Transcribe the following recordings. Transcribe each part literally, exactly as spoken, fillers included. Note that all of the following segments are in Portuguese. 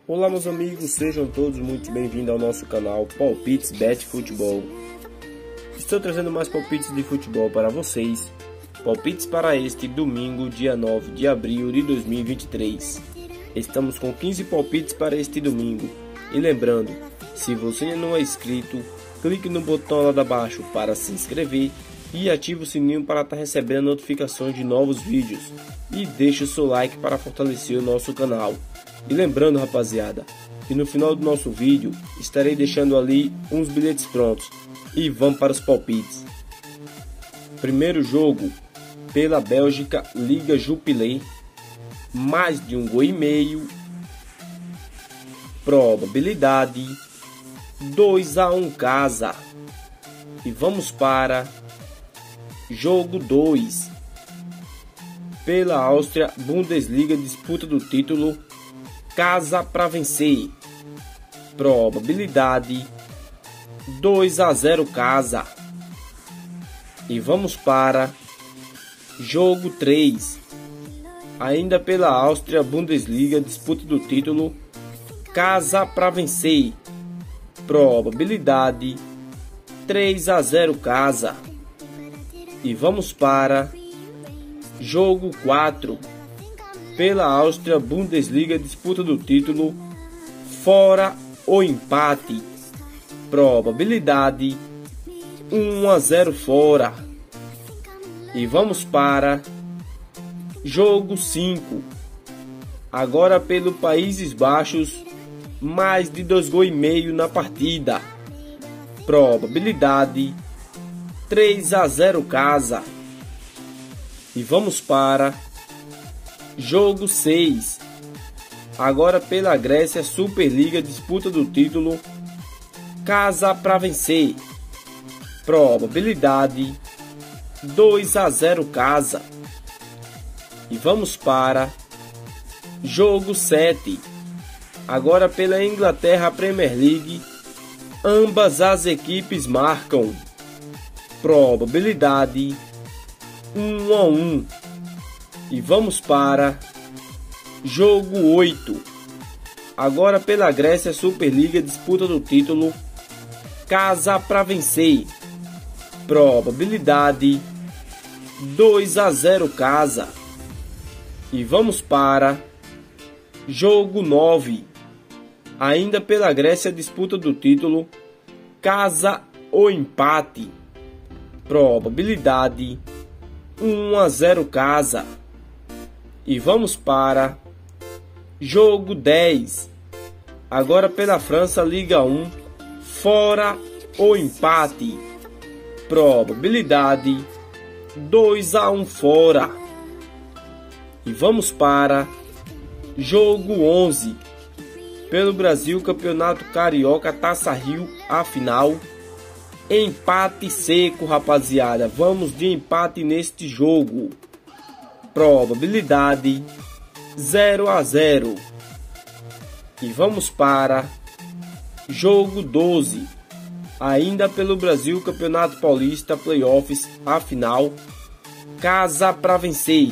Olá meus amigos, sejam todos muito bem-vindos ao nosso canal Palpites Bet Futebol. Estou trazendo mais palpites de futebol para vocês. Palpites para este domingo, dia nove de abril de dois mil e vinte e três. Estamos com quinze palpites para este domingo. E lembrando, se você ainda não é inscrito, clique no botão lá de baixo para se inscrever e ative o sininho para estar recebendo notificações de novos vídeos. E deixe o seu like para fortalecer o nosso canal. E lembrando, rapaziada, que no final do nosso vídeo estarei deixando ali uns bilhetes prontos. E vamos para os palpites. Primeiro jogo, pela Bélgica, Liga Jupiler, mais de um gol e meio, probabilidade dois a um casa. E vamos para jogo dois, pela Áustria, Bundesliga, disputa do título, casa para vencer, probabilidade dois a zero casa. E vamos para jogo três, ainda pela Áustria, Bundesliga, disputa do título, casa para vencer, probabilidade três a zero casa. E vamos para jogo quatro, pela Áustria, Bundesliga, disputa do título, fora ou empate, probabilidade um a zero fora. E vamos para jogo cinco, agora pelo Países Baixos, mais de dois gols e meio na partida, probabilidade três a zero casa. E vamos para jogo seis, agora pela Grécia, Superliga, disputa do título, casa para vencer, probabilidade dois a zero casa. E vamos para jogo sete, agora pela Inglaterra, Premier League, ambas as equipes marcam, probabilidade um a um. E vamos para jogo oito, agora pela Grécia, Superliga, disputa do título, casa para vencer, probabilidade dois a zero casa. E vamos para jogo nove, ainda pela Grécia, disputa do título, casa ou empate, probabilidade um a zero casa. E vamos para jogo dez, agora pela França, Liga um, fora ou empate, probabilidade dois a um fora. E vamos para jogo onze, pelo Brasil, Campeonato Carioca, Taça Rio, a final, empate seco, rapaziada. Vamos de empate neste jogo, probabilidade zero a zero. E vamos para jogo doze, ainda pelo Brasil, Campeonato Paulista, Playoffs, a final, casa para vencer,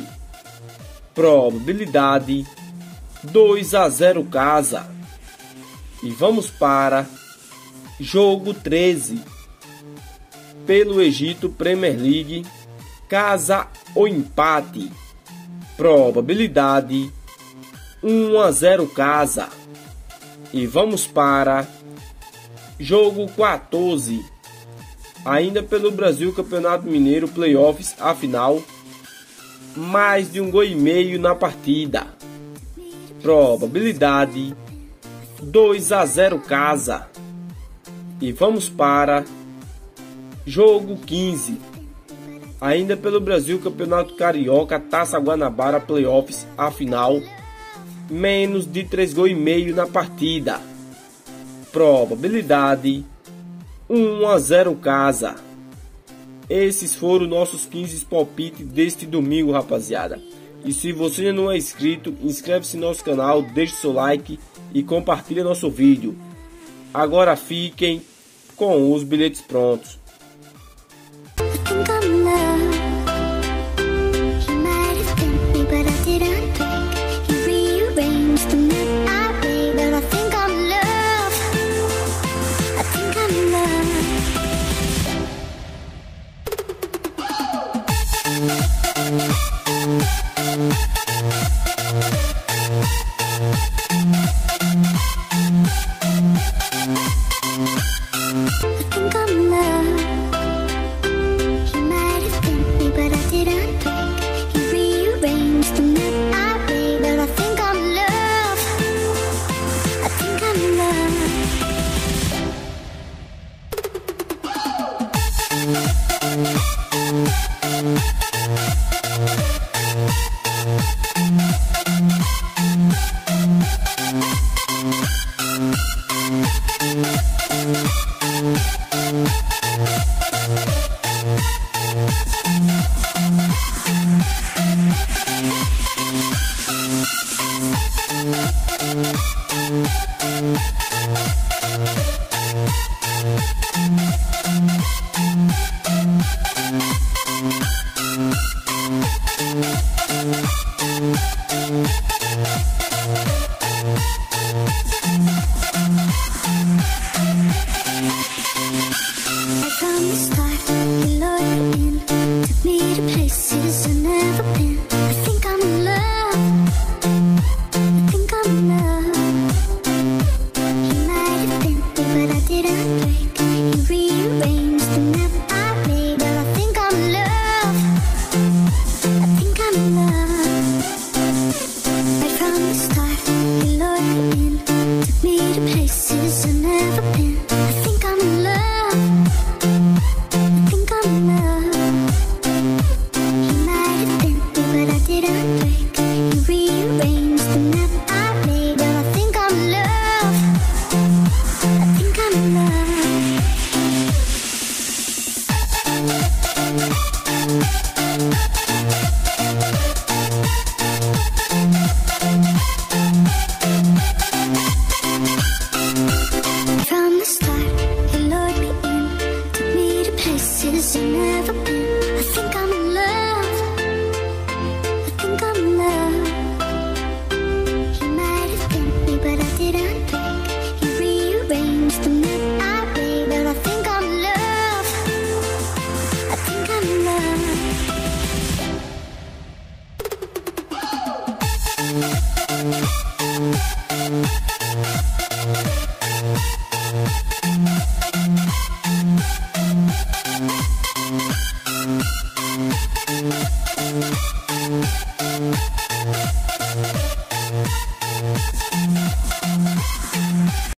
probabilidade dois a zero casa. E vamos para jogo treze, pelo Egito, Premier League, casa ou empate, probabilidade um a zero casa. E vamos para jogo quatorze, ainda pelo Brasil, Campeonato Mineiro, Playoffs, a final, mais de um gol e meio na partida, probabilidade dois a zero casa. E vamos para jogo quinze, ainda pelo Brasil, Campeonato Carioca, Taça Guanabara, Playoffs, a final, menos de três gols e meio na partida, probabilidade um a zero casa. Esses foram nossos quinze palpites deste domingo, rapaziada. E se você ainda não é inscrito, inscreve-se no nosso canal, deixe seu like e compartilha nosso vídeo. Agora fiquem com os bilhetes prontos. But I didn't think you rearranged the map I made, but I We'll be right back.